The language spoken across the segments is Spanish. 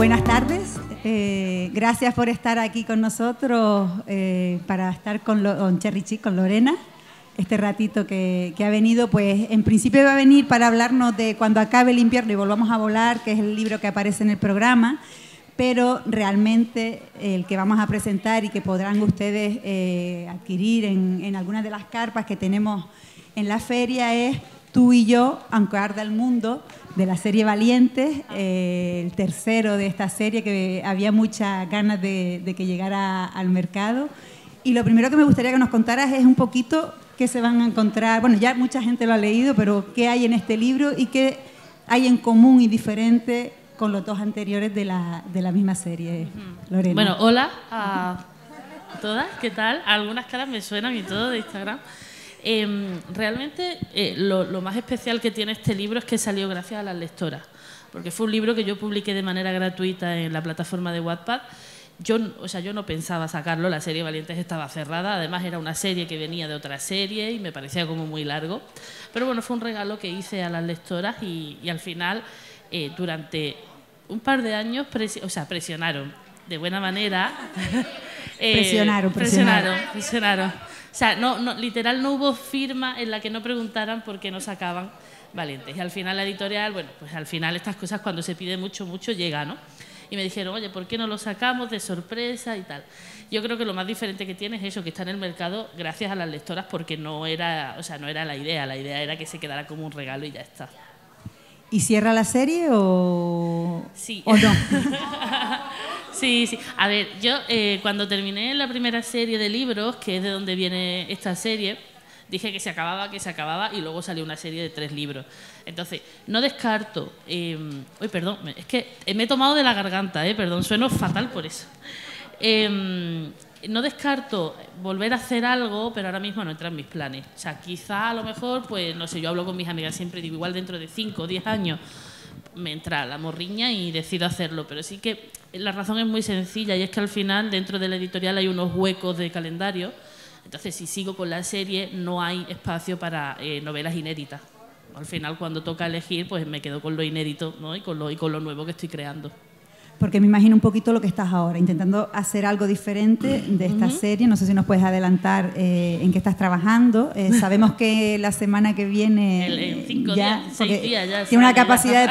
Buenas tardes, gracias por estar aquí con nosotros para estar con Cherry Chic, con Lorena, este ratito que ha venido. Pues en principio va a venir para hablarnos de Cuando acabe el invierno y volvamos a volar, que es el libro que aparece en el programa, pero realmente el que vamos a presentar y que podrán ustedes adquirir en algunas de las carpas que tenemos en la feria es Tú y yo, aunque arda el mundo, de la serie Valientes, el tercero de esta serie que había muchas ganas de que llegara al mercado. Y lo primero que me gustaría que nos contaras es un poquito qué se van a encontrar. Bueno, ya mucha gente lo ha leído, pero qué hay en este libro y qué hay en común y diferente con los dos anteriores de la misma serie, Lorena. Bueno, hola a todas, ¿qué tal? Algunas caras me suenan y todo de Instagram. Realmente lo más especial que tiene este libro es que salió gracias a las lectoras, porque fue un libro que yo publiqué de manera gratuita en la plataforma de Wattpad. Yo no pensaba sacarlo, la serie Valientes estaba cerrada, además era una serie que venía de otra serie y me parecía como muy largo, pero bueno, fue un regalo que hice a las lectoras y al final durante un par de años presionaron de buena manera. Presionaron. O sea, literal no hubo firma en la que no preguntaran por qué no sacaban Valientes. Y al final la editorial, bueno, pues al final estas cosas cuando se pide mucho, mucho llega, ¿no? Y me dijeron, oye, ¿por qué no lo sacamos de sorpresa y tal? Yo creo que lo más diferente que tiene es eso, que está en el mercado gracias a las lectoras, porque no era la idea era que se quedara como un regalo y ya está. ¿Y cierra la serie o, sí. o no? Sí. A ver, yo cuando terminé la primera serie de libros, que es de donde viene esta serie, dije que se acababa y luego salió una serie de 3 libros. Entonces, no descarto... uy, perdón, es que me he tomado de la garganta, perdón, sueno fatal por eso. No descarto volver a hacer algo, pero ahora mismo no entra en mis planes. O sea, quizá a lo mejor, pues no sé, yo hablo con mis amigas siempre, digo, igual dentro de 5 o 10 años me entra la morriña y decido hacerlo, pero sí que la razón es muy sencilla y es que al final dentro de la editorial hay unos huecos de calendario, entonces si sigo con la serie no hay espacio para novelas inéditas. Al final cuando toca elegir pues me quedo con lo inédito, ¿no? y con lo nuevo que estoy creando. Porque me imagino un poquito lo que estás ahora, intentando hacer algo diferente de esta serie. No sé si nos puedes adelantar en qué estás trabajando. Sabemos que la semana que viene... En 5 días, 6 días ya. Tiene una capacidad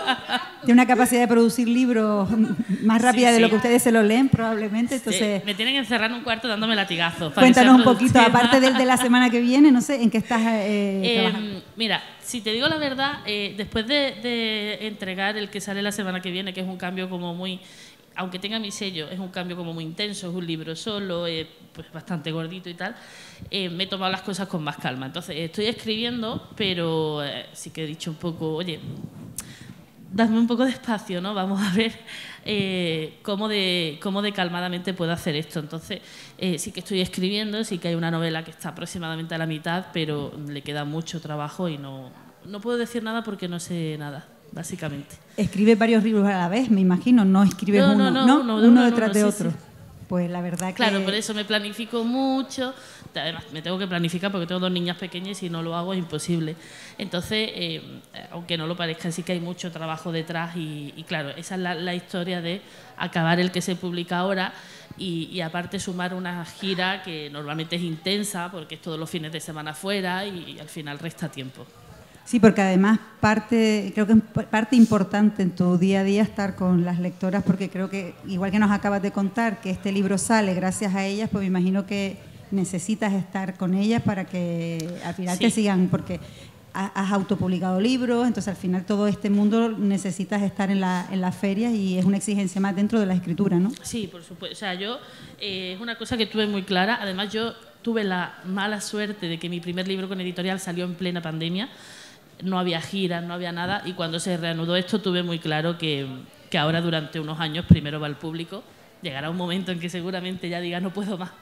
de producir libros más rápida de lo que ustedes se lo leen, probablemente. Entonces, me tienen que encerrar en un cuarto dándome latigazos. Cuéntanos un poquito, aparte del de la semana que viene, no sé, ¿en qué estás trabajando? Mira, si te digo la verdad, después de entregar el que sale la semana que viene, que es un cambio como muy, aunque tenga mi sello, es un cambio como muy intenso, es un libro solo, pues bastante gordito y tal, me he tomado las cosas con más calma. Entonces, estoy escribiendo, pero sí que he dicho un poco, oye, dadme un poco de espacio, ¿no? Vamos a ver cómo de calmadamente puedo hacer esto. Entonces, sí que estoy escribiendo, sí que hay una novela que está aproximadamente a la mitad, pero le queda mucho trabajo y no puedo decir nada porque no sé nada, básicamente. ¿Escribes varios libros a la vez, me imagino? ¿No escribes uno detrás de otro? Sí. Pues la verdad que... Claro, por eso me planifico mucho. Además, me tengo que planificar porque tengo 2 niñas pequeñas y si no lo hago es imposible. Entonces, aunque no lo parezca, sí que hay mucho trabajo detrás y claro, esa es la historia de acabar el que se publica ahora y aparte sumar una gira que normalmente es intensa porque es todos los fines de semana fuera y al final resta tiempo. Sí, porque además creo que es parte importante en tu día a día estar con las lectoras, porque creo que, igual que nos acabas de contar, que este libro sale gracias a ellas, pues me imagino que necesitas estar con ellas para que al final te sigan, porque has autopublicado libros, entonces al final todo este mundo necesitas estar en las ferias y es una exigencia más dentro de la escritura, ¿no? Sí, por supuesto. O sea, yo es una cosa que tuve muy clara. Además, yo tuve la mala suerte de que mi primer libro con editorial salió en plena pandemia. No había giras, no había nada y cuando se reanudó esto tuve muy claro que ahora durante unos años primero va al público, llegará un momento en que seguramente ya diga no puedo más,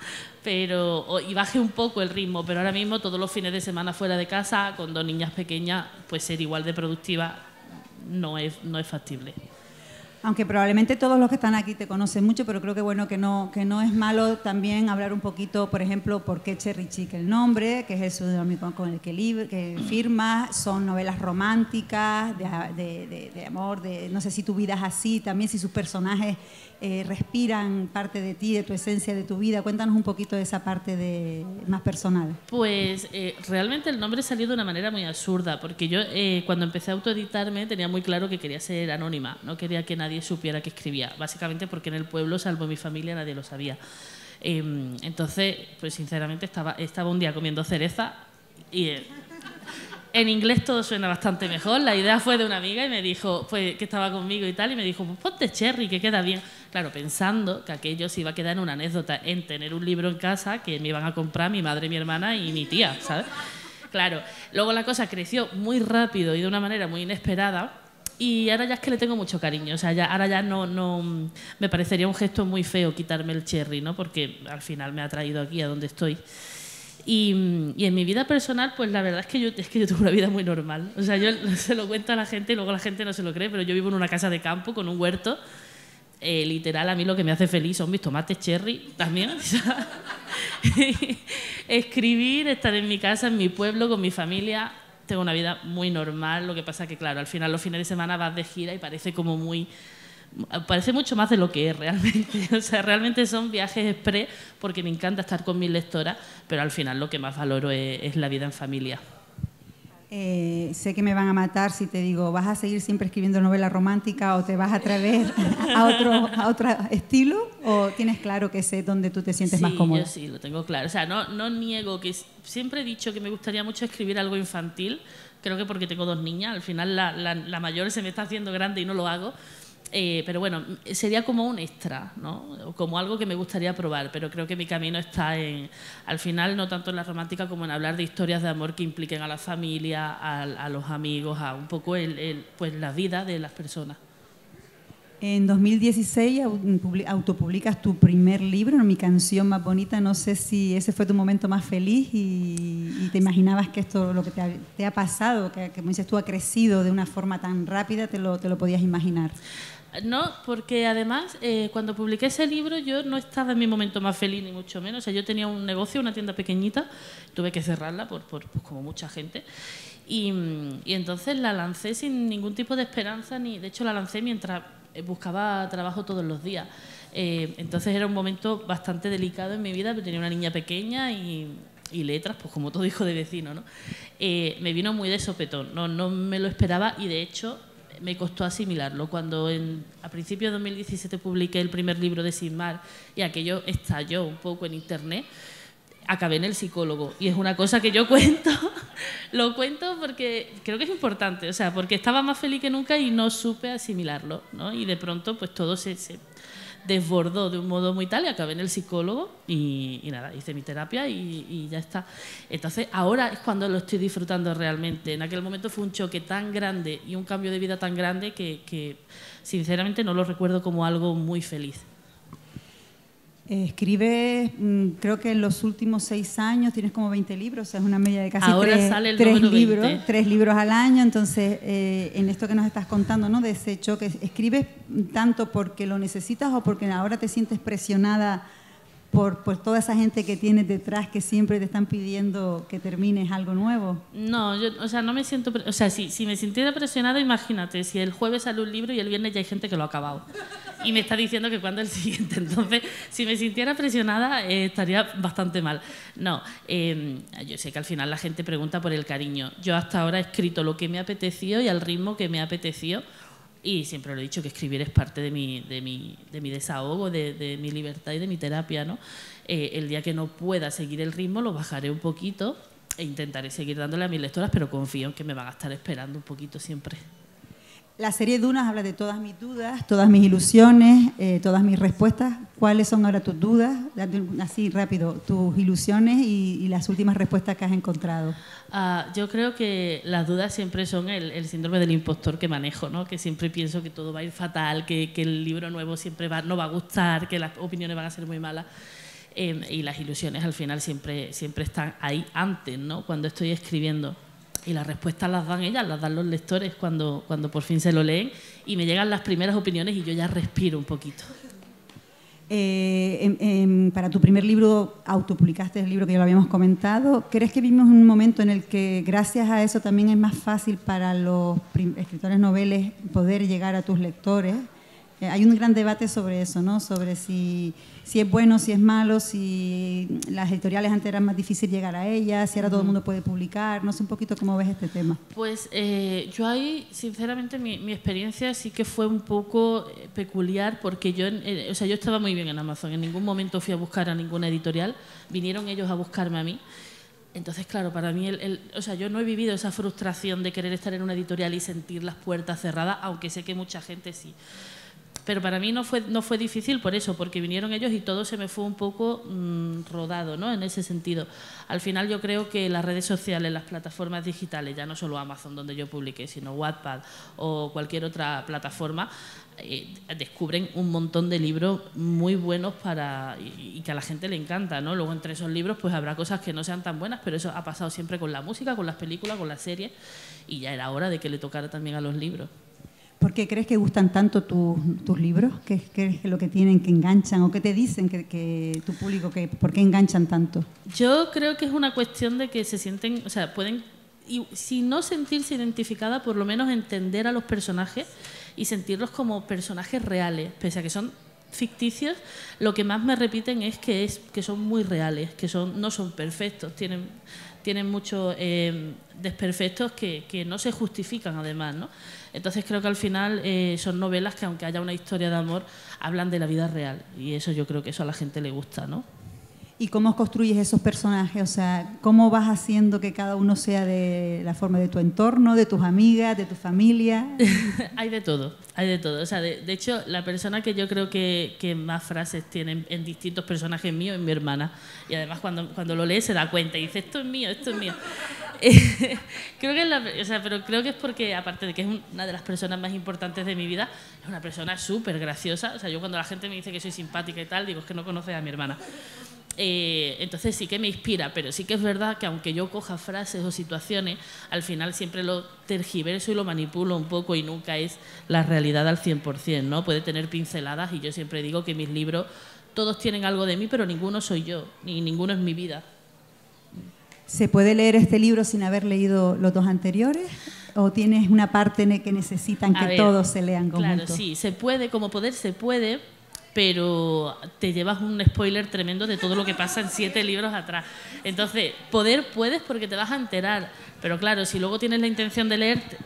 y baje un poco el ritmo, pero ahora mismo todos los fines de semana fuera de casa con 2 niñas pequeñas, pues ser igual de productiva no es factible. Aunque probablemente todos los que están aquí te conocen mucho, pero creo que bueno que no es malo también hablar un poquito, por ejemplo, por qué Cherry Chick el nombre, que es el seudónimo con el que firmas, son novelas románticas, de amor, no sé si tu vida es así, también si sus personajes respiran parte de ti, de tu esencia, de tu vida. Cuéntanos un poquito de esa parte más personal. Pues realmente el nombre salió de una manera muy absurda, porque yo cuando empecé a autoeditarme tenía muy claro que quería ser anónima, no quería que nadie supiera que escribía, básicamente porque en el pueblo, salvo mi familia, nadie lo sabía. Entonces, pues sinceramente estaba un día comiendo cereza y en inglés todo suena bastante mejor. La idea fue de una amiga y me dijo, pues, que estaba conmigo y tal, y me dijo, pues ponte Cherry, que queda bien. Claro, pensando que aquello se iba a quedar en una anécdota, en tener un libro en casa que me iban a comprar mi madre, mi hermana y mi tía, ¿sabes? Claro, luego la cosa creció muy rápido y de una manera muy inesperada. Y ahora ya es que le tengo mucho cariño, o sea, ahora ya no me parecería un gesto muy feo quitarme el Cherry, ¿no? Porque al final me ha traído aquí a donde estoy. Y en mi vida personal, pues la verdad es que yo tengo una vida muy normal. O sea, yo se lo cuento a la gente y luego la gente no se lo cree, pero yo vivo en una casa de campo con un huerto. Literal, a mí lo que me hace feliz son mis tomates cherry también. Escribir, estar en mi casa, en mi pueblo, con mi familia. Tengo una vida muy normal, lo que pasa que, claro, al final los fines de semana vas de gira y parece mucho más de lo que es realmente. O sea, realmente son viajes express porque me encanta estar con mis lectoras, pero al final lo que más valoro es la vida en familia. Sé que me van a matar si te digo, ¿vas a seguir siempre escribiendo novela romántica o te vas a atrever a otro estilo? ¿O tienes claro que sé dónde tú te sientes más cómoda? Yo sí, lo tengo claro. O sea, no niego que... Siempre he dicho que me gustaría mucho escribir algo infantil. Creo que porque tengo 2 niñas. Al final la mayor se me está haciendo grande y no lo hago. Pero bueno, sería como un extra, ¿no? Como algo que me gustaría probar, pero creo que mi camino está al final, no tanto en la romántica como en hablar de historias de amor que impliquen a la familia, a los amigos, a un poco pues la vida de las personas. En 2016 autopublicas tu primer libro, Mi canción más bonita. No sé si ese fue tu momento más feliz y te imaginabas que esto, lo que te ha pasado, que como dices tú, ha crecido de una forma tan rápida, te lo podías imaginar. No, porque además cuando publiqué ese libro yo no estaba en mi momento más feliz, ni mucho menos. O sea, yo tenía un negocio, una tienda pequeñita, tuve que cerrarla por como mucha gente. Y entonces la lancé sin ningún tipo de esperanza, de hecho la lancé mientras buscaba trabajo todos los días. Entonces era un momento bastante delicado en mi vida, porque tenía una niña pequeña y letras, pues como todo hijo de vecino, ¿no? Me vino muy de sopetón, no me lo esperaba y de hecho me costó asimilarlo. Cuando a principios de 2017 publiqué el primer libro de Sin Mar y aquello estalló un poco en internet, acabé en el psicólogo. Y es una cosa que yo cuento, lo cuento porque creo que es importante, o sea, porque estaba más feliz que nunca y no supe asimilarlo, ¿no? Y de pronto pues todo se desbordó de un modo muy tal y acabé en el psicólogo y nada, hice mi terapia y ya está. Entonces ahora es cuando lo estoy disfrutando realmente. En aquel momento fue un choque tan grande y un cambio de vida tan grande que sinceramente no lo recuerdo como algo muy feliz. Escribes, creo que en los últimos 6 años tienes como 20 libros, o sea, es una media de casi ahora 3 libros al año. Entonces, en esto que nos estás contando, ¿no?, de ese choque, ¿escribes tanto porque lo necesitas o porque ahora te sientes presionada por toda esa gente que tienes detrás que siempre te están pidiendo que termines algo nuevo? No, no me siento... O sea, si me sintiera presionada, imagínate, si el jueves sale un libro y el viernes ya hay gente que lo ha acabado. Y me está diciendo que cuándo el siguiente. Entonces, si me sintiera presionada, estaría bastante mal. No, yo sé que al final la gente pregunta por el cariño. Yo hasta ahora he escrito lo que me ha apetecido y al ritmo que me ha apetecido. Y siempre lo he dicho, que escribir es parte de mi desahogo, de mi libertad y de mi terapia, ¿no? El día que no pueda seguir el ritmo lo bajaré un poquito e intentaré seguir dándole a mis lectoras, pero confío en que me van a estar esperando un poquito siempre. La serie Dunas habla de todas mis dudas, todas mis ilusiones, todas mis respuestas. ¿Cuáles son ahora tus dudas? Así rápido, tus ilusiones y las últimas respuestas que has encontrado. Yo creo que las dudas siempre son el síndrome del impostor que manejo, ¿no? Que siempre pienso que todo va a ir fatal, que el libro nuevo siempre no va a gustar, que las opiniones van a ser muy malas. Y las ilusiones al final siempre están ahí antes, ¿no?, cuando estoy escribiendo. y las respuestas las dan ellas, las dan los lectores cuando por fin se lo leen, y me llegan las primeras opiniones y yo ya respiro un poquito. Para tu primer libro, autopublicaste el libro que ya lo habíamos comentado. ¿Crees que vivimos un momento en el que gracias a eso también es más fácil para los escritores noveles poder llegar a tus lectores? Hay un gran debate sobre eso, ¿no? Sobre si es bueno, si es malo, si las editoriales antes era más difícil llegar a ellas, si ahora todo el mundo puede publicar. No sé un poquito cómo ves este tema. Pues yo ahí, sinceramente, mi experiencia sí que fue un poco peculiar, porque yo estaba muy bien en Amazon. En ningún momento fui a buscar a ninguna editorial. Vinieron ellos a buscarme a mí. Entonces, claro, para mí, yo no he vivido esa frustración de querer estar en una editorial y sentir las puertas cerradas, aunque sé que mucha gente sí. Pero para mí no fue difícil por eso, porque vinieron ellos y todo se me fue un poco rodado, ¿no? En ese sentido. Al final yo creo que las redes sociales, las plataformas digitales, ya no solo Amazon donde yo publiqué, sino Wattpad o cualquier otra plataforma, descubren un montón de libros muy buenos y que a la gente le encanta, ¿no? Luego entre esos libros pues habrá cosas que no sean tan buenas, pero eso ha pasado siempre con la música, con las películas, con las series, y ya era hora de que le tocara también a los libros. ¿Por qué crees que gustan tanto tus libros? ¿Qué es lo que tienen que enganchan? ¿O qué te dicen que tu público, por qué enganchan tanto? Yo creo que es una cuestión de que se sienten, pueden, y si no sentirse identificada, por lo menos entender a los personajes y sentirlos como personajes reales, pese a que son ficticios. Lo que más me repiten es que son muy reales, que no son perfectos, tienen muchos desperfectos que no se justifican además, ¿no? Entonces creo que al final son novelas que, aunque haya una historia de amor, hablan de la vida real, y eso yo creo que eso a la gente le gusta, ¿no? ¿Y cómo construyes esos personajes? O sea, ¿cómo vas haciendo que cada uno sea de la forma de tu entorno, de tus amigas, de tu familia? Hay de todo, hay de todo. O sea, de hecho, la persona que yo creo que más frases tiene en distintos personajes míos es mi hermana. Y además cuando lo lee se da cuenta y dice, esto es mío, esto es mío. Creo que pero creo que es porque, aparte de que es una de las personas más importantes de mi vida, es una persona súper graciosa. O sea, yo cuando la gente me dice que soy simpática y tal, digo, es que no conoces a mi hermana. Entonces sí que me inspira, pero sí que es verdad que aunque yo coja frases o situaciones, al final siempre lo tergiverso y lo manipulo un poco, y nunca es la realidad al 100%, ¿no? Puede tener pinceladas, y yo siempre digo que mis libros todos tienen algo de mí, pero ninguno soy yo, ni ninguno es mi vida. ¿Se puede leer este libro sin haber leído los dos anteriores? ¿O tienes una parte que necesitan que todos se lean conjuntos? Claro, sí, se puede, como poder se puede, pero te llevas un spoiler tremendo de todo lo que pasa en 7 libros atrás. Entonces, poder puedes porque te vas a enterar, pero claro, si luego tienes la intención de leerte,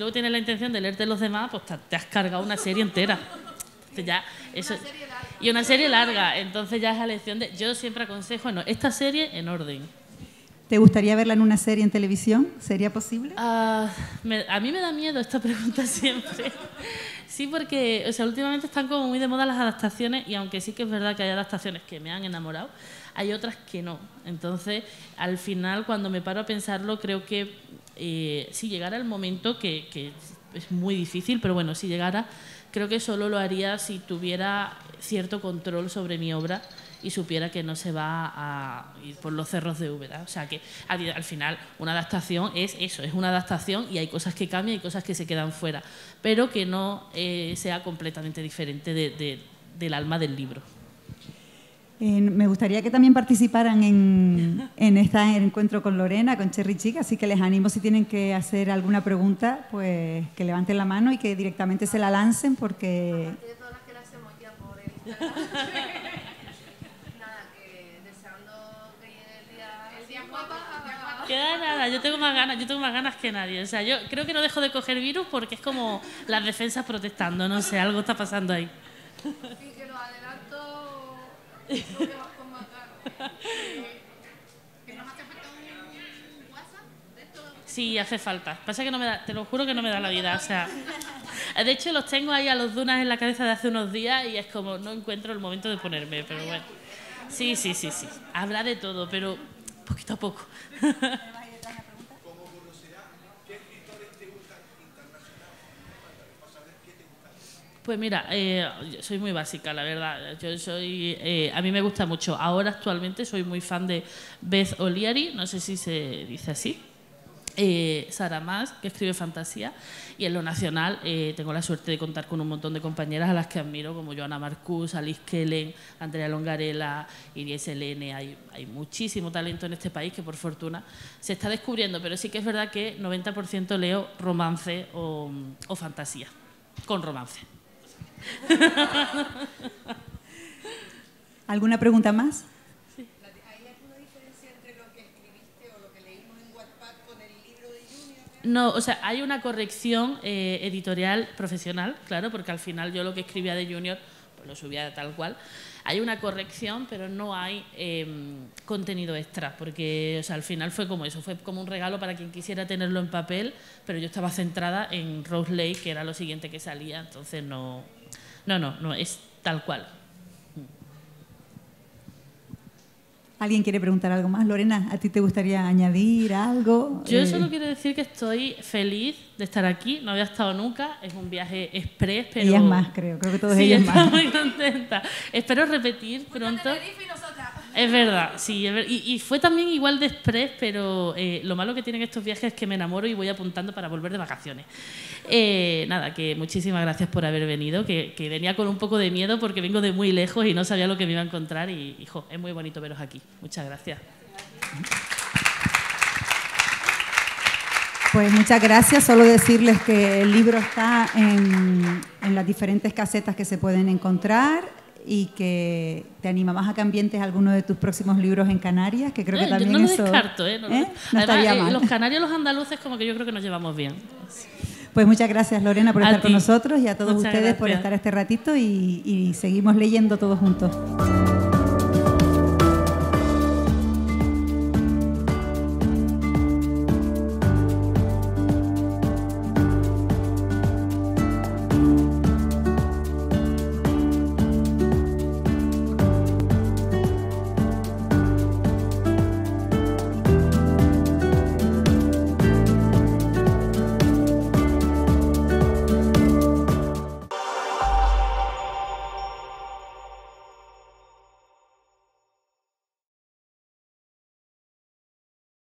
los demás, pues te has cargado una serie entera. Entonces ya eso, y una serie larga, entonces ya es la lección de... Yo siempre aconsejo, esta serie en orden. ¿Te gustaría verla en una serie en televisión? ¿Sería posible? A mí me da miedo esta pregunta siempre. Sí, porque últimamente están como muy de moda las adaptaciones, y aunque sí que es verdad que hay adaptaciones que me han enamorado, hay otras que no. Entonces, al final, cuando me paro a pensarlo, creo que si llegara el momento, que es muy difícil, pero bueno, si llegara, creo que solo lo haría si tuviera cierto control sobre mi obra y supiera que no se va a ir por los cerros de Úbeda. O sea, que al final una adaptación es eso, es una adaptación, y hay cosas que cambian y cosas que se quedan fuera, pero que no sea completamente diferente del alma del libro. Me gustaría que también participaran en este encuentro con Lorena, con Cherry Chic, así que les animo, si tienen que hacer alguna pregunta, pues que levanten la mano y que directamente se la lancen, porque... Aparte de todas las que le hacemos ya por el Instagram. Queda nada, yo tengo más ganas que nadie. O sea, yo creo que no dejo de coger virus porque es como las defensas protestando, no sé, algo está pasando ahí. Sí, que los adelanto, creo que vas con más ganas. ¿Que nos hace falta un WhatsApp de esto? Sí, hace falta. Pasa que no me da, te lo juro que no me da la vida, o sea... De hecho, los tengo ahí a los Dunas en la cabeza de hace unos días y es como, no encuentro el momento de ponerme, pero bueno. Sí. Habla de todo, pero poquito a poco. Como curiosidad, ¿qué escritores te gustan internacionalmente? Para saber qué te gusta. Pues mira, yo soy muy básica, la verdad. A mí me gusta mucho. Ahora actualmente soy muy fan de Beth O'Leary, no sé si se dice así. Sara Mas, que escribe fantasía, y en lo nacional tengo la suerte de contar con un montón de compañeras a las que admiro, como Joana Marcús, Alice Kellen, Andrea Longarela, Iris Elene. Hay muchísimo talento en este país que por fortuna se está descubriendo, pero sí que es verdad que 90% leo romance o fantasía, con romance. ¿Alguna pregunta más? No, o sea, hay una corrección editorial profesional, claro, porque al final yo lo que escribía de Junior pues lo subía tal cual. Hay una corrección, pero no hay contenido extra, porque o sea, al final fue como eso, fue como un regalo para quien quisiera tenerlo en papel, pero yo estaba centrada en Rose Lake, que era lo siguiente que salía, entonces no, es tal cual. ¿Alguien quiere preguntar algo más? Lorena, ¿a ti te gustaría añadir algo? Yo solo quiero decir que estoy feliz de estar aquí. No había estado nunca. Es un viaje express, pero... Ella es más, creo que todos sí, ellos estoy más. muy contenta. Espero repetir pronto. Es verdad, sí. Y fue también igual de express, pero lo malo que tienen estos viajes es que me enamoro y voy apuntando para volver de vacaciones. Nada, que muchísimas gracias por haber venido, que venía con un poco de miedo porque vengo de muy lejos y no sabía lo que me iba a encontrar y, hijo, es muy bonito veros aquí. Muchas gracias. Pues muchas gracias. Solo decirles que el libro está en las diferentes casetas que se pueden encontrar y que te animamos a que ambientes alguno de tus próximos libros en Canarias, que creo que también no lo eso... descarto, No estaría mal. Los canarios y los andaluces como que yo creo que nos llevamos bien. Pues muchas gracias, Lorena, por estar con nosotros y a todos Muchas ustedes por gracias. estar este ratito y seguimos leyendo todos juntos.